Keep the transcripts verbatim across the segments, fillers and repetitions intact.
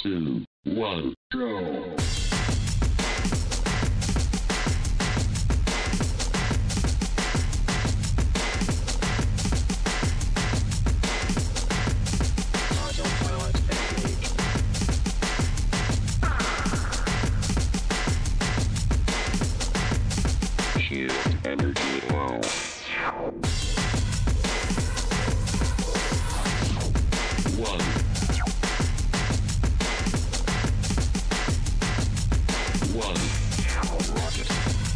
two, one, go! Energy low. One. One. Rocket.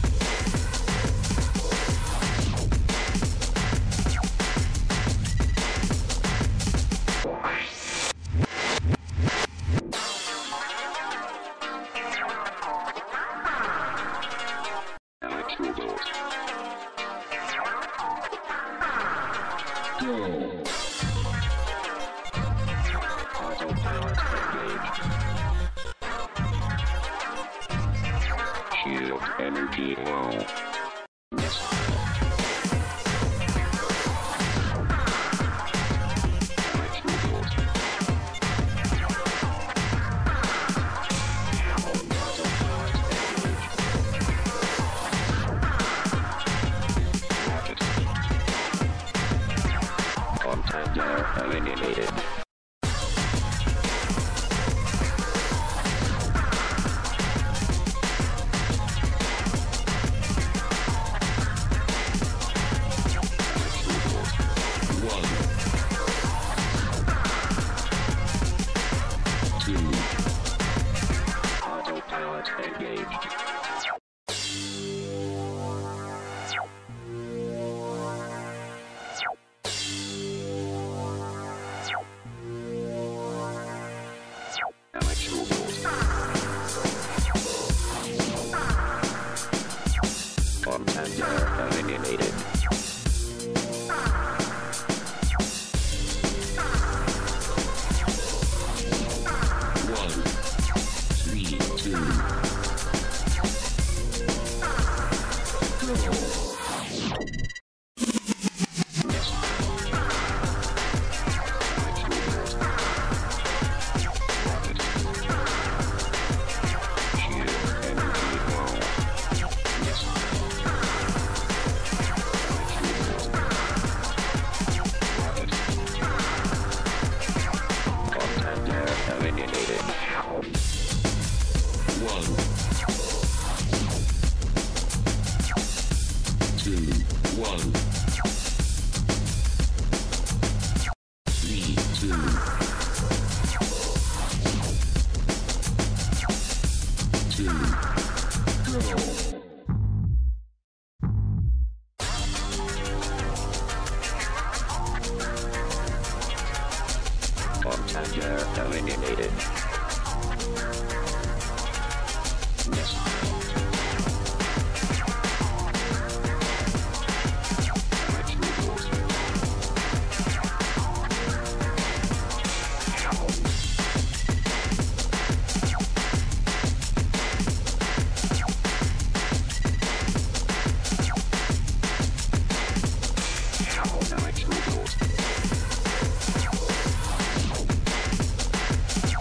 Electrobolt. Go! Autopilot engaged. Shield energy low. Electrobolt. Autopilot engaged. Rocket. Contender eliminated. One. Two. Autopilot engaged. Electrobolt. Contender eliminated. One. Three, two. Go! Eliminated. One. Two. One. Three, two. Two. Go! Contender eliminated.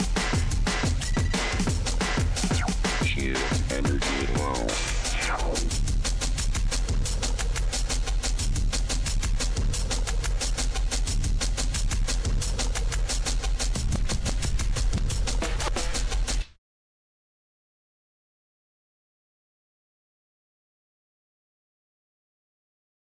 Shield energy low.